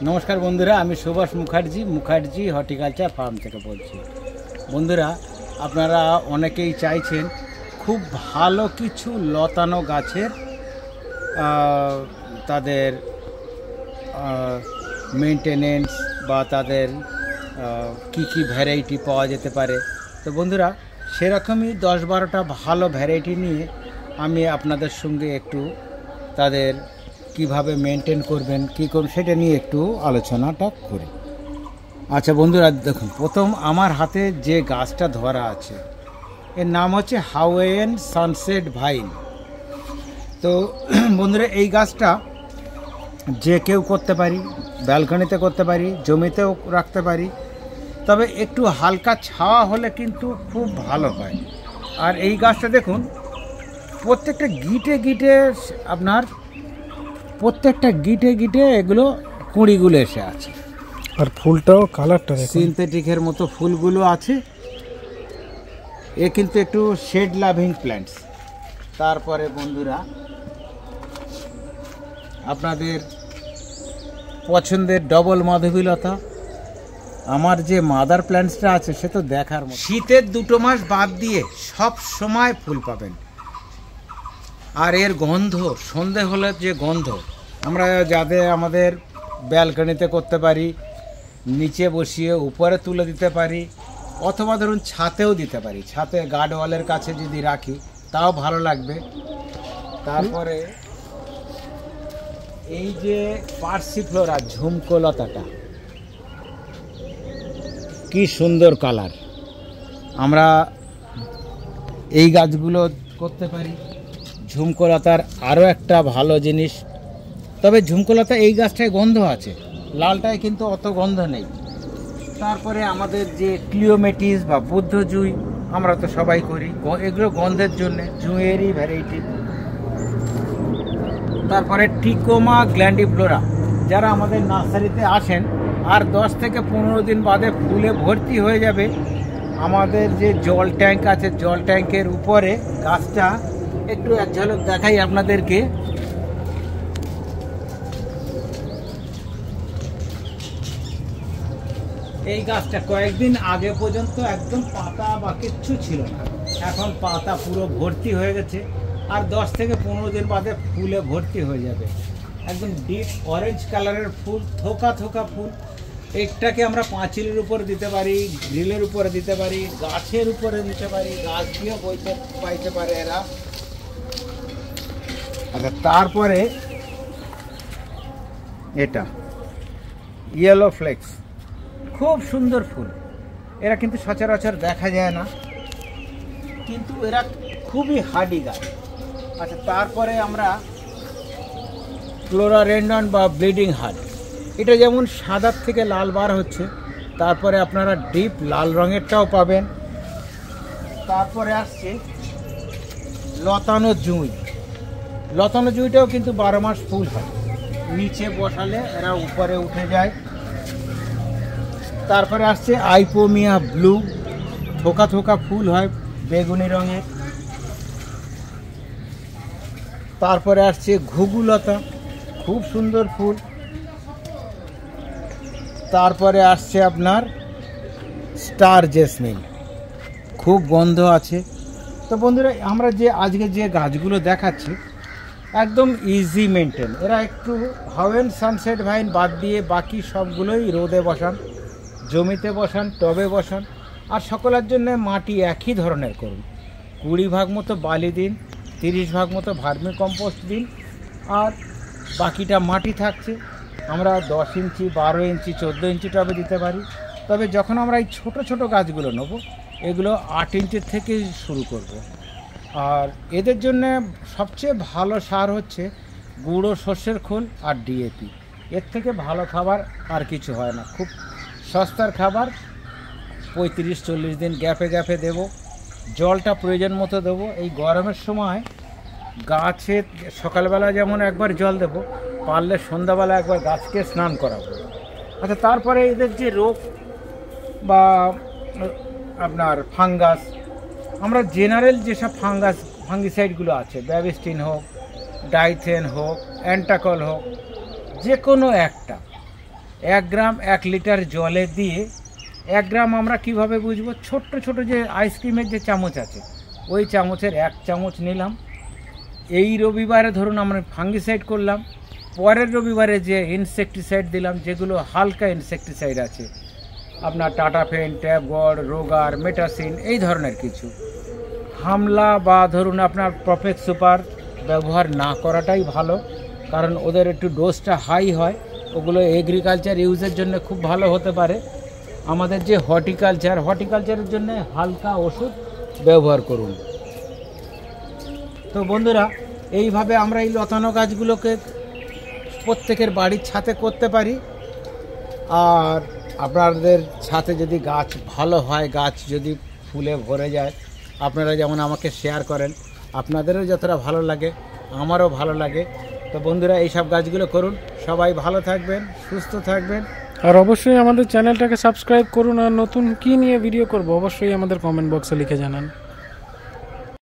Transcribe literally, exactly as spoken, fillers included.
নমস্কার বন্ধুরা, আমি সুভাষ মুখার্জি মুখার্জি হর্টিকালচার ফার্ম থেকে বলছি। বন্ধুরা, আপনারা অনেকেই চাইছেন খুব ভালো কিছু লতানো গাছের তাদের মেনটেনেন্স বা তাদের কি কি ভ্যারাইটি পাওয়া যেতে পারে। তো বন্ধুরা, সেরকমই দশ বারোটা ভালো ভ্যারাইটি নিয়ে আমি আপনাদের সঙ্গে একটু তাদের কিভাবে মেনটেন করবেন, কী করবেন সেটা নিয়ে একটু আলোচনাটা করি। আচ্ছা বন্ধুরা, দেখুন, প্রথম আমার হাতে যে গাছটা ধরা আছে এর নাম হচ্ছে হাওয়াইয়ান সানসেট ভাইন। তো বন্ধুরা, এই গাছটা যে কেউ করতে পারি, ব্যালকনিতে করতে পারি, জমিতেও রাখতে পারি, তবে একটু হালকা ছাওয়া হলে কিন্তু খুব ভালো হয়। আর এই গাছটা দেখুন, প্রত্যেকটা গিটে গিটে আপনার প্রত্যেকটা গিটে গিটে এগুলো কুঁড়িগুলো এসে আছে, আর ফুলটাও কালারটা সিনথেটিকের মতো ফুলগুলো আছে। এ কিন্তু একটু শেড লাভিং প্ল্যান্টস। তারপরে বন্ধুরা, আপনাদের পছন্দের ডবল মাধবীলতা, আমার যে মাদার প্ল্যান্টসটা আছে সে তো দেখার মতো। শীতের দুটো মাস বাদ দিয়ে সব সময় ফুল পাবেন। আর এর গন্ধ, সন্ধে হলে যে গন্ধ, আমরা যাদের আমাদের ব্যালকনিতে করতে পারি, নিচে বসিয়ে উপরে তুলে দিতে পারি, অথবা ধরুন ছাতেও দিতে পারি, ছাতে গার্ড ওয়ালের কাছে যদি রাখি তাও ভালো লাগবে। তারপরে এই যে পার্সিফ্লোরা ঝুমকোলতাটা, কি সুন্দর কালার, আমরা এই গাছগুলো করতে পারি। ঝুমকোলতার আরও একটা ভালো জিনিস, তবে ঝুমকোলতা এই গাছটায় গন্ধ আছে, লালটায় কিন্তু অত গন্ধ নেই। তারপরে আমাদের যে ক্লিওমেটিস বা বুদ্ধ জুঁই, আমরা তো সবাই করি, এগুলো গন্ধের জন্যে, জুঁয়েরই ভ্যারাইটি। তারপরে টিকোমা গ্ল্যান্ডিফ্লোরা, যারা আমাদের নার্সারিতে আসেন আর দশ থেকে পনেরো দিন বাদে ফুলে ভর্তি হয়ে যাবে, আমাদের যে জল ট্যাঙ্ক আছে, জল ট্যাঙ্কের উপরে গাছটা একটু এক ঝলক দেখাই আপনাদেরকে। এই গাছটা কয়েকদিন আগে পর্যন্ত একদম পাতা বা কিচ্ছু ছিল না, এখন পাতা পুরো ভর্তি হয়ে গেছে, আর দশ থেকে পনেরো দিন বাদে ফুলে ভর্তি হয়ে যাবে। একদম ডিপ অরেঞ্জ কালারের ফুল, থোকা থোকা ফুল। একটাকে আমরা পাঁচিলের উপরে দিতে পারি, গ্রিলের উপরে দিতে পারি, গাছের উপরে দিতে পারি, গাছ দিয়েও বইতে পাইতে পারে এরা। আচ্ছা, তারপরে এটা ইয়েলো ফ্লেক্স, খুব সুন্দর ফুল। এরা কিন্তু সচরাচর দেখা যায় না, কিন্তু এরা খুবই হার্ডি গাছ। আচ্ছা, তারপরে আমরা ক্লোরারেন্ডন বা ব্লিডিং হার্ট, এটা যেমন সাদার থেকে লাল বার হচ্ছে, তারপরে আপনারা ডিপ লাল রঙেরটাও পাবেন। তারপরে আসছে লতানো জুঁই। লতানো জুঁইটাও কিন্তু বারো মাস ফুল হয়, নিচে বসালে এরা উপরে উঠে যায়। তারপরে আসছে আইপোমিয়া ব্লু, থোকা থোকা ফুল হয় বেগুনি রঙের। তারপরে আসছে ঘুঘুলতা, খুব সুন্দর ফুল। তারপরে আসছে আপনার স্টার জেসমিন, খুব গন্ধ আছে। তো বন্ধুরা, আমরা যে আজকে যে গাছগুলো দেখাচ্ছি একদম ইজি মেনটেন। এরা একটু হাওয়াইয়ান সানসেট ভাইন বাদ দিয়ে বাকি সবগুলোই রোদে বসান, জমিতে বসান, টবে বসান। আর সকলের জন্য মাটি একই ধরনের করুন, কুড়ি ভাগ মতো বালি দিন, তিরিশ ভাগ মতো ভার্মি কম্পোস্ট দিন, আর বাকিটা মাটি থাকছে। আমরা দশ ইঞ্চি, বারো ইঞ্চি, চোদ্দো ইঞ্চি টবে দিতে পারি। তবে যখন আমরা এই ছোটো ছোটো গাছগুলো নেব, এগুলো আট ইঞ্চির থেকে শুরু করব। আর এদের জন্য সবচেয়ে ভালো সার হচ্ছে গুঁড়ো সর্ষের খোল আর ডিএপি। এর থেকে ভালো খাবার আর কিছু হয় না, খুব সস্তার খাবার। পঁয়ত্রিশ চল্লিশ দিন গ্যাপে গ্যাপে দেব, জলটা প্রয়োজন মতো দেবো। এই গরমের সময় গাছে সকালবেলা যেমন একবার জল দেবো, পারলে সন্ধ্যাবেলা একবার গাছকে স্নান করাবো। আচ্ছা, তারপরে এদের যে রোগ বা আপনার ফাঙ্গাস, আমরা জেনারেল যেসব ফাঙ্গাস ফাঙ্গিসাইডগুলো আছে, ব্যাবিস্টিন হোক, ডাইথেন হোক, অ্যান্টাকল হোক, যে কোনো একটা এক গ্রাম এক লিটার জলে দিয়ে, এক গ্রাম আমরা কিভাবে বুঝবো, ছোট্ট ছোট যে আইসক্রিমের যে চামচ আছে ওই চামচের এক চামচ নিলাম। এই রবিবারে ধরুন আমরা ফাঙ্গিসাইড করলাম, পরের রবিবারে যে ইনসেকটিসাইড দিলাম, যেগুলো হালকা ইনসেকটিসাইড আছে, আপনার টাটাফেন, ট্যাবগড়, রোগার, মেটাসিন, এই ধরনের কিছু। হামলা বা ধরুন আপনার প্রফেক্ট সুপার ব্যবহার না করাটাই ভালো, কারণ ওদের একটু ডোজটা হাই হয়। ওগুলো এগ্রিকালচার ইউজের জন্য খুব ভালো হতে পারে। আমাদের যে হর্টিকালচার, হর্টিকালচারের জন্য হালকা ওষুধ ব্যবহার করুন। তো বন্ধুরা, এইভাবে আমরা এই লতানো গাছগুলোকে প্রত্যেকের বাড়ির ছাদে করতে পারি। আর আপনাদের ছাদে যদি গাছ ভালো হয়, গাছ যদি ফুলে ভরে যায়, আপনারা যেমন আমাকে শেয়ার করেন, আপনাদেরও যতটা ভালো লাগে আমারও ভালো লাগে। তো বন্ধুরা, এইসব গাছগুলো করুন। সবাই ভালো থাকবেন, সুস্থ থাকবেন। আর অবশ্যই আমাদের চ্যানেলটাকে সাবস্ক্রাইব করুন। আর নতুন কি নিয়ে ভিডিও করব অবশ্যই আমাদের কমেন্ট বক্সে লিখে জানান।